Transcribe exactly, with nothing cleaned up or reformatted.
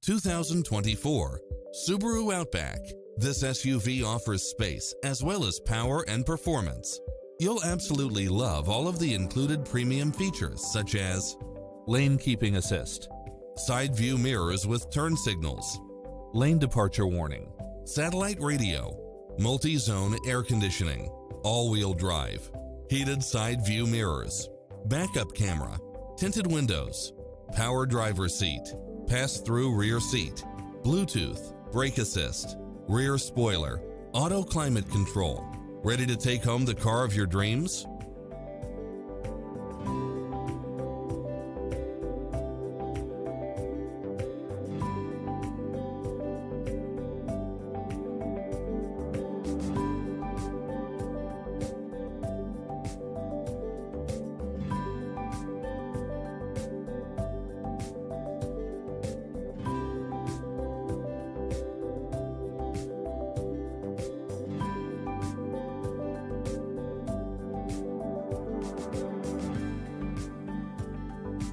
two thousand twenty-four Subaru Outback. This S U V offers space as well as power and performance. You'll absolutely love all of the included premium features such as lane keeping assist, side view mirrors with turn signals, lane departure warning, satellite radio, multi-zone air conditioning, all-wheel drive, heated side view mirrors, backup camera, tinted windows, power driver seat, pass-through rear seat, Bluetooth, brake assist, rear spoiler, auto climate control. Ready to take home the car of your dreams?